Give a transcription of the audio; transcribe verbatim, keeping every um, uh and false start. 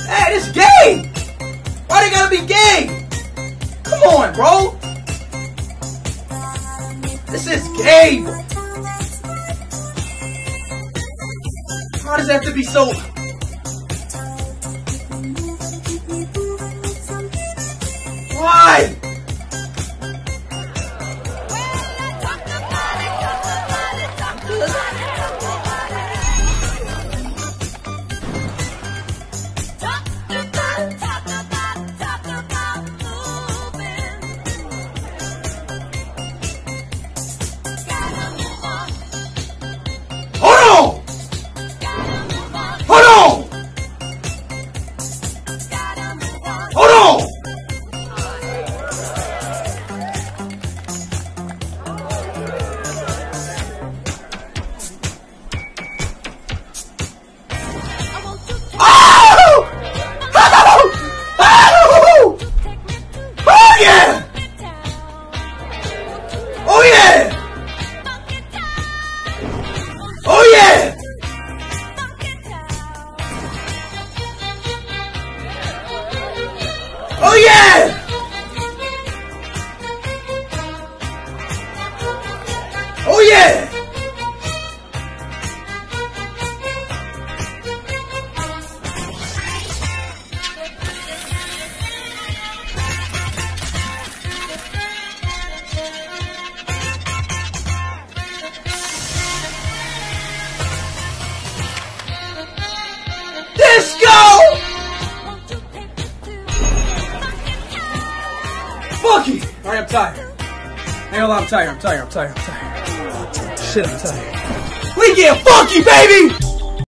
Hey, this gay! Why they gotta be gay? Come on, bro. This is gay. Why does it have to be so... Why? Oh yeah! Oh yeah! Disco! Funky! Alright, I'm tired. Hang on, I'm tired, I'm tired, I'm tired, I'm tired. Shit, I'm tired. We get funky, baby!